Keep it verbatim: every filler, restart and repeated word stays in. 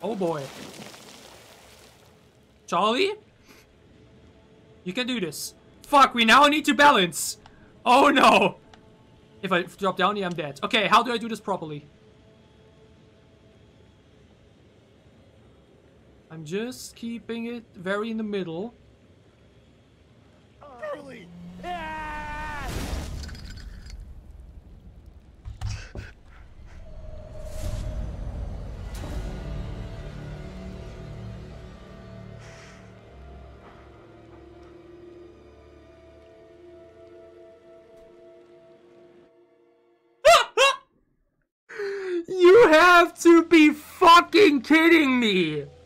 Oh boy. Charlie? You can do this. Fuck, we now need to balance. Oh no. If I drop down, yeah, I'm dead. Okay, how do I do this properly? I'm just keeping it very in the middle. Charlie! You have to be fucking kidding me!